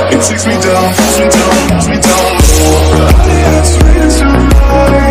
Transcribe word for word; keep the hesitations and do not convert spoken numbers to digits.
It takes me down, pulls me down, pulls me down low. I ask way too much.